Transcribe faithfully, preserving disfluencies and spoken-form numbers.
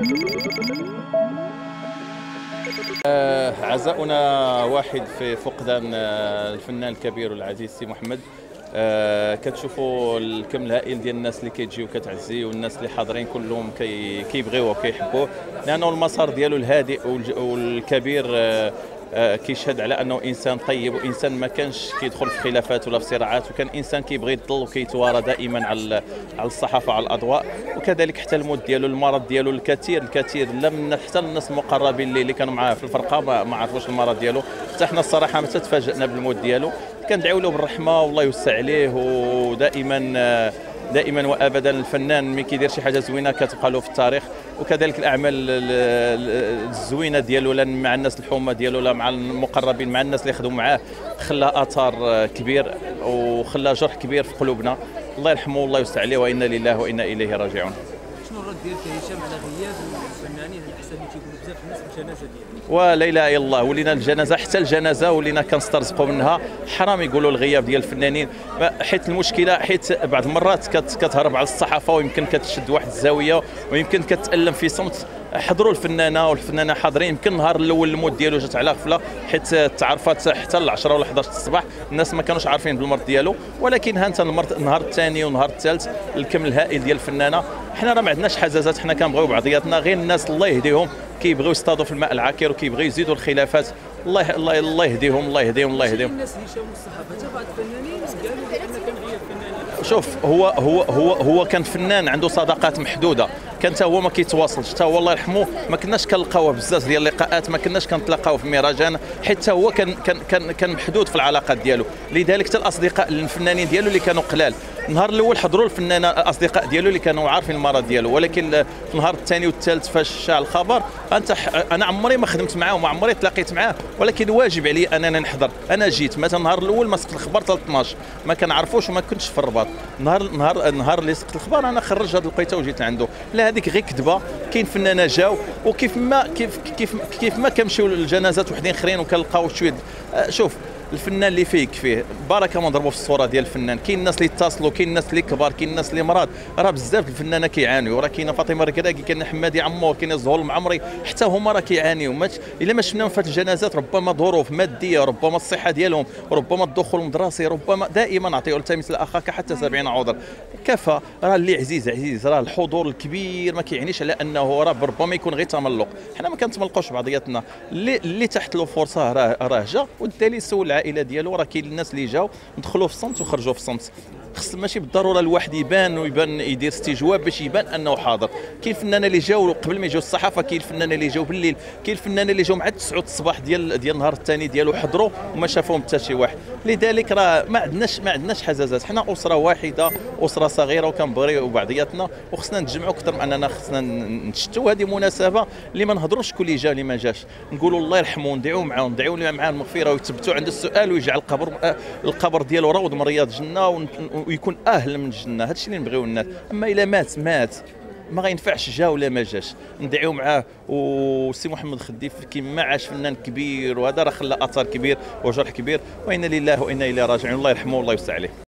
آه، عزاؤنا واحد في فقدان آه، الفنان الكبير والعزيز سي محمد. آه، كتشوفوا الكم الهائل ديال الناس اللي كيجيو كتعزي، والناس اللي حاضرين كلهم كي كيبغيوه وكيحبوه، لانه المسار ديالو الهادئ والكبير آه، آه، كيشهد على انه انسان طيب، وانسان ما كانش كيدخل في خلافات ولا في صراعات، وكان انسان كيبغي يضل وكيتوارى دائما على على الصحافه وعلى الاضواء. وكذلك حتى الموت ديالو، المرض ديالو الكثير الكثير، لم حتى الناس المقربين اللي كانوا معاه في الفرقه ما, ما عرفوش المرض ديالو. حتى حنا الصراحه ما تفاجئنا بالموت ديالو، كندعيو له بالرحمه والله يوسع عليه. ودائما آه، دائما وابدا الفنان ملي كيدير شي حاجه زوينه كتبقى له في التاريخ، وكذلك الاعمال الزوينه ديالو لا مع الناس الحومه ديالو لا مع المقربين مع الناس اللي خدموا معاه، خلى اثار كبير وخلى جرح كبير في قلوبنا. الله يرحمه والله يوسع عليه، وانا لله وانا اليه راجعون. شنو الرد ديالك هشام على غياب الفنانين على حسب ما تيقولوا بزاف الناس في الجنازه ديالهم؟ ولا اله الا الله، ولينا الجنازه حتى الجنازه ولينا كنسترزقوا منها. حرام يقولوا الغياب ديال الفنانين، حيت المشكله حيت بعض المرات كتهرب على الصحافه، ويمكن كتشد واحد الزاويه، ويمكن كتالم في صمت. حضروا الفنانه والفنانه حاضرين. يمكن النهار الاول الموت ديالو جات على غفله، حيت تعرفات حتى ل عشرة ولا حداش الصباح الناس ما كانوش عارفين بالمرض ديالو. ولكن ها انت النهار الثاني والنهار الثالث الكم الهائل ديال الفنانه. حنا راه ما عندناش حزازات، حنا كنبغيو بعضياتنا، غير الناس الله يهديهم كيبغيو يصطادوا في الماء العكر وكيبغيو يزيدوا الخلافات. الله الله الله يهديهم الله يهديهم الله يهديهم. الناس اللي شافوا الصحافه حتى بعض الفنانين قالوا بان كان غياب فنانين. شوف، هو هو هو هو كان فنان عنده صداقات محدوده، كان حتى هو ما كيتواصلش. حتى هو الله يرحمه ما كناش كنلقاوه بزاف ديال اللقاءات، ما كناش كنتلاقاو في مهرجان، حيت هو كان كان كان كان محدود في العلاقات ديالو. لذلك حتى الاصدقاء الفنانين ديالو اللي كانوا قلال، النهار الاول حضروا الفنانه الاصدقاء ديالو اللي كانوا عارفين المرض ديالو، ولكن في النهار الثاني والثالث فاش شاع الخبر، انت انا عمري ما خدمت معاه وما عمري تلاقيت معاه، ولكن واجب علي انني نحضر. انا جيت مثلا النهار الاول ما سقط الخبر حتى اثناش، ما كنعرفوش وما كنتش في الرباط. نهار نهار النهار اللي سقط الخبر انا خرج هذه القيته وجيت لعنده. لا هذيك غير كذبه، كاين فنانه جاو، وكيف ما كيف كيف كيف ما كنمشيو للجنازات وحدين اخرين وكنلقاو شويه. شوف الفنان اللي فيه كفيه بركه ما نضربوا في الصوره ديال الفنان. كاين الناس اللي اتصلوا، كاين الناس اللي كبار، كاين الناس اللي مرض، راه بزاف الفنانه كيعانيو. راه كاينه فاطمه الركراكي، كاين حمادي عمور، كاين الزهور المعمري، حتى هما راه كيعانيو. الا ما شفناهم في هذه الجنازات ربما ظروف ماديه، ربما الصحه ديالهم، ربما الدخول المدرسي، ربما دائما نعطيو التمس لاخاك حتى سبعين عذر. كفى راه اللي عزيز عزيز، راه الحضور الكبير ما كيعنيش على انه راه ربما يكون غير تملق. حنا ما كنتملقوش بعضياتنا، اللي اللي تحت له فرصه راه راه جا، والدليل سول العائله ديالو. راه كاين الناس اللي جاو دخلوا في الصمت وخرجوا في الصمت. خص ماشي بالضروره الواحد يبان ويبان يدير استجواب باش يبان انه حاضر. كاين فنانه اللي جاو قبل ما يجيو الصحافه، كاين الفنانه اللي جاو بالليل، كاين الفنانه اللي جاو مع تسعة الصباح ديال ديال النهار الثاني ديالو حضروا وما شافوهم حتى شي واحد. لذلك راه ما عندناش ما عندناش حزازات، حنا اسره واحده، اسره صغيره وكنبغيو بعضياتنا، وخصنا نتجمعوا اكثر من اننا خصنا نشتوا. هذه مناسبه اللي ما نهضروش شكون اللي جا اللي ما جاش، نقولوا الله يرحمه وندعيو معاه وندعيو معاه المغفره ويثبتوا عند السؤال، ويجعل القبر القبر ديالو روض من رياض الجنه ويكون اهل من الجنه. هذا الشيء اللي نبغيو الناس. اما الا مات مات ما غينفعش جا ولا ما جاش، ندعيو معاه. وسي محمد خديف كيما عاش فنان كبير، وهذا راه خلى اثر كبير وجرح كبير، وانا لله وانا اليه راجعون. الله يرحمه والله يوسع عليه.